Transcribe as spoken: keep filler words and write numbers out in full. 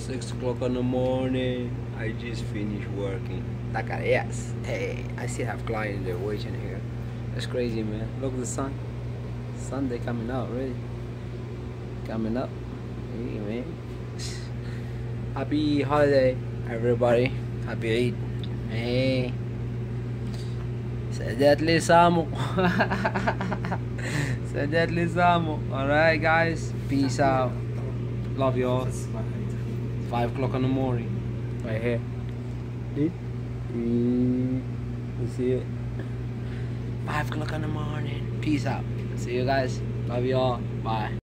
Six o'clock in the morning. I just finished working. Zakaria, yes. Hey, I still have clients there waiting here. That's crazy, man. Look at the sun. Sunday coming out, really. Coming up. Hey, man. Happy holiday, everybody. Happy Eid. Hey. سعدات لسامو. سعدات لسامو. Alright, guys. Peace out. Love you all. Five o'clock in the morning. Right here. See? You see it? Five o'clock in the morning. Peace out. See you guys. Love you all. Bye.